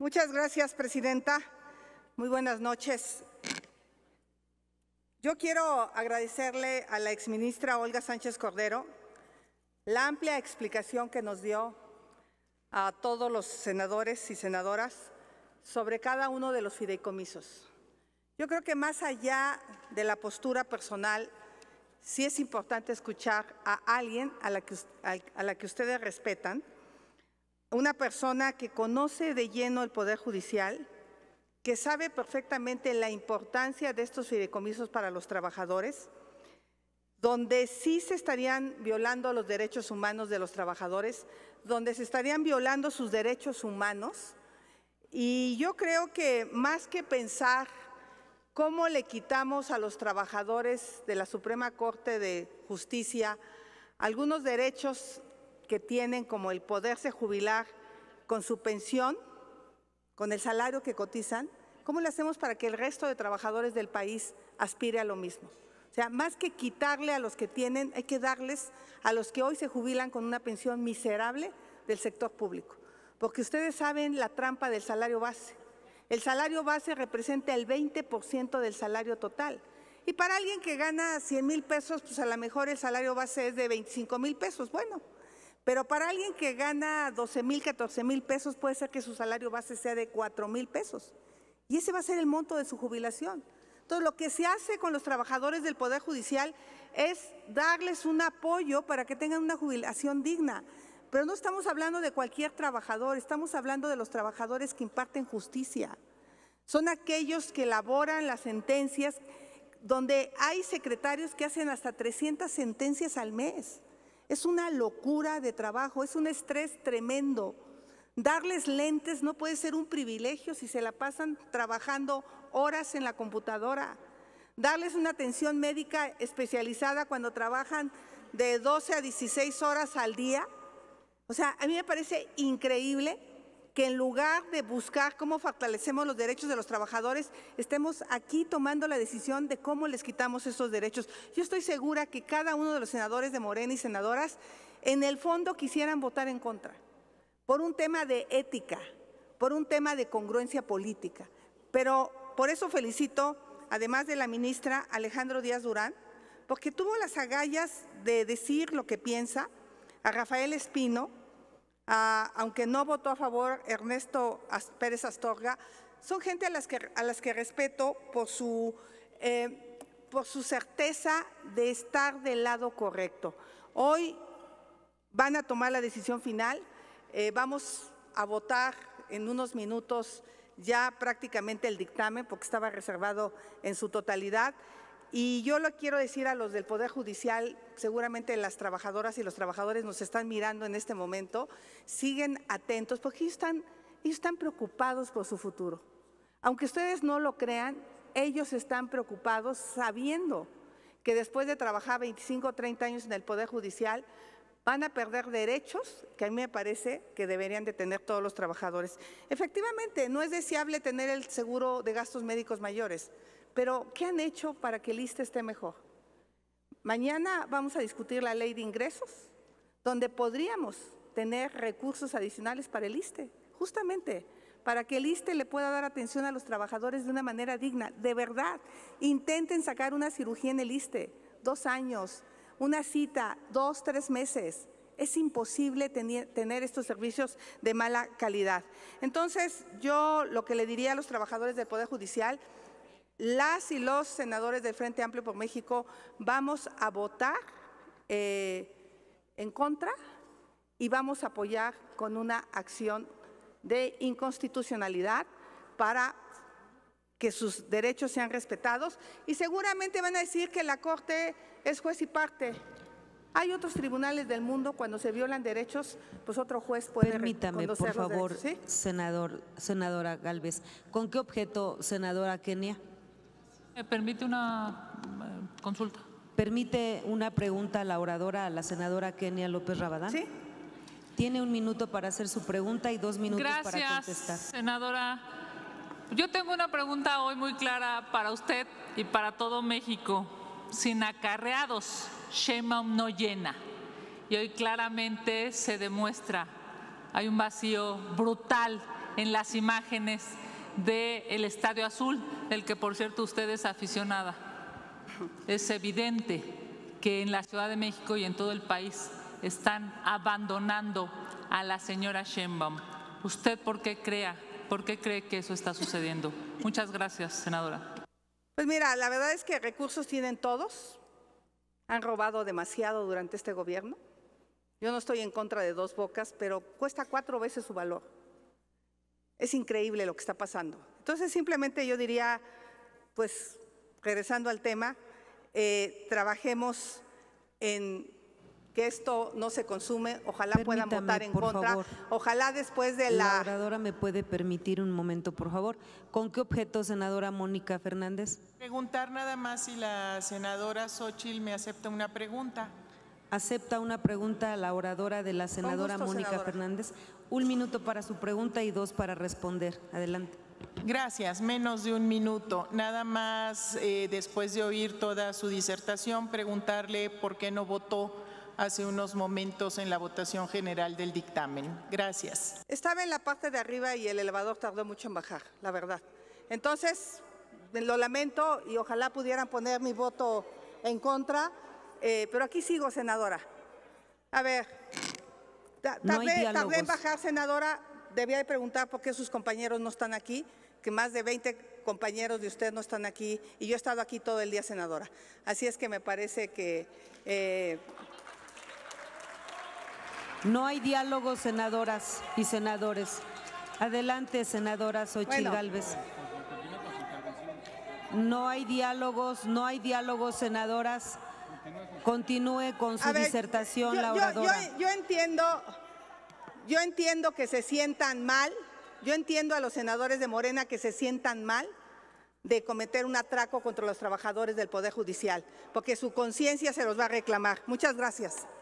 Muchas gracias, presidenta. Muy buenas noches. Yo quiero agradecerle a la exministra Olga Sánchez Cordero la amplia explicación que nos dio a todos los senadores y senadoras sobre cada uno de los fideicomisos. Yo creo que más allá de la postura personal, sí es importante escuchar a alguien a la que ustedes respetan, una persona que conoce de lleno el Poder Judicial, que sabe perfectamente la importancia de estos fideicomisos para los trabajadores, donde sí se estarían violando los derechos humanos de los trabajadores, donde se estarían violando sus derechos humanos. Y yo creo que más que pensar cómo le quitamos a los trabajadores de la Suprema Corte de Justicia algunos derechos que tienen, como el poderse jubilar con su pensión, con el salario que cotizan, ¿cómo le hacemos para que el resto de trabajadores del país aspire a lo mismo? O sea, más que quitarle a los que tienen, hay que darles a los que hoy se jubilan con una pensión miserable del sector público. Porque ustedes saben la trampa del salario base. El salario base representa el 20% del salario total. Y para alguien que gana 100,000 pesos, pues a lo mejor el salario base es de 25,000 pesos. Bueno, pero para alguien que gana 12,000, 14,000 pesos, puede ser que su salario base sea de 4,000 pesos. Y ese va a ser el monto de su jubilación. Entonces, lo que se hace con los trabajadores del Poder Judicial es darles un apoyo para que tengan una jubilación digna. Pero no estamos hablando de cualquier trabajador, estamos hablando de los trabajadores que imparten justicia. Son aquellos que elaboran las sentencias, donde hay secretarios que hacen hasta 300 sentencias al mes. Es una locura de trabajo, es un estrés tremendo. Darles lentes no puede ser un privilegio si se la pasan trabajando horas en la computadora. Darles una atención médica especializada cuando trabajan de 12 a 16 horas al día. O sea, a mí me parece increíble que en lugar de buscar cómo fortalecemos los derechos de los trabajadores, estemos aquí tomando la decisión de cómo les quitamos esos derechos. Yo estoy segura que cada uno de los senadores de Morena y senadoras, en el fondo quisieran votar en contra, por un tema de ética, por un tema de congruencia política. Pero por eso felicito, además de la ministra Alejandro Díaz Durán, porque tuvo las agallas de decir lo que piensa, a Rafael Espino, aunque no votó a favor Ernesto Pérez Astorga, son gente a las que respeto por su certeza de estar del lado correcto. Hoy van a tomar la decisión final, vamos a votar en unos minutos ya prácticamente el dictamen, porque estaba reservado en su totalidad. Y yo lo quiero decir a los del Poder Judicial, seguramente las trabajadoras y los trabajadores nos están mirando en este momento, siguen atentos porque ellos están preocupados por su futuro. Aunque ustedes no lo crean, ellos están preocupados sabiendo que después de trabajar 25 o 30 años en el Poder Judicial, van a perder derechos que a mí me parece que deberían de tener todos los trabajadores. Efectivamente, no es deseable tener el seguro de gastos médicos mayores, pero ¿qué han hecho para que el ISSSTE esté mejor? Mañana vamos a discutir la ley de ingresos, donde podríamos tener recursos adicionales para el ISSSTE, justamente para que el ISSSTE le pueda dar atención a los trabajadores de una manera digna. De verdad, intenten sacar una cirugía en el ISSSTE, 2 años, una cita, 2, 3 meses. Es imposible tener estos servicios de mala calidad. Entonces, yo lo que le diría a los trabajadores del Poder Judicial, las y los senadores del Frente Amplio por México vamos a votar en contra y vamos a apoyar con una acción de inconstitucionalidad para que sus derechos sean respetados. Y seguramente van a decir que la Corte es juez y parte. Hay otros tribunales del mundo, cuando se violan derechos, pues otro juez puede Permítame, por favor, ¿sí? senadora Gálvez. ¿Con qué objeto, senadora Kenia? ¿Me permite una consulta? ¿Permite una pregunta a la oradora, a la senadora Kenia López Rabadán? Sí. Tiene 1 minuto para hacer su pregunta y 2 minutos para contestar. Gracias, senadora. Yo tengo una pregunta hoy muy clara para usted y para todo México. Sin acarreados, Sheinbaum no llena. Y hoy claramente se demuestra, hay un vacío brutal en las imágenes del Estadio Azul, del que por cierto usted es aficionada. Es evidente que en la Ciudad de México y en todo el país están abandonando a la señora Sheinbaum. ¿Usted por qué cree que eso está sucediendo? Muchas gracias, senadora. Pues mira, la verdad es que recursos tienen todos. Han robado demasiado durante este gobierno. Yo no estoy en contra de Dos Bocas, pero cuesta 4 veces su valor. Es increíble lo que está pasando. Entonces, simplemente yo diría, pues, regresando al tema, trabajemos en que esto no se consume. Ojalá puedan votar en contra. Favor. Ojalá después de La oradora me puede permitir un momento, por favor. ¿Con qué objeto, senadora Mónica Fernández? Preguntar nada más si la senadora Xóchitl me acepta una pregunta. ¿Acepta una pregunta a la oradora de la senadora gusto, Mónica senadora. Fernández? 1 minuto para su pregunta y 2 para responder. Adelante. Gracias, menos de 1 minuto. Nada más, después de oír toda su disertación, preguntarle por qué no votó hace unos momentos en la votación general del dictamen. Gracias. Estaba en la parte de arriba y el elevador tardó mucho en bajar, la verdad. Entonces, lo lamento y ojalá pudieran poner mi voto en contra, pero aquí sigo, senadora. A ver, tardé en bajar, senadora. Debía de preguntar por qué sus compañeros no están aquí, que más de 20 compañeros de usted no están aquí y yo he estado aquí todo el día, senadora. Así es que me parece que… No hay diálogos, senadoras y senadores. Adelante, senadora Xóchitl Gálvez. No hay diálogos, senadoras. Continúe con su disertación, la oradora. Yo entiendo que se sientan mal, yo entiendo a los senadores de Morena que se sientan mal de cometer un atraco contra los trabajadores del Poder Judicial, porque su conciencia se los va a reclamar. Muchas gracias.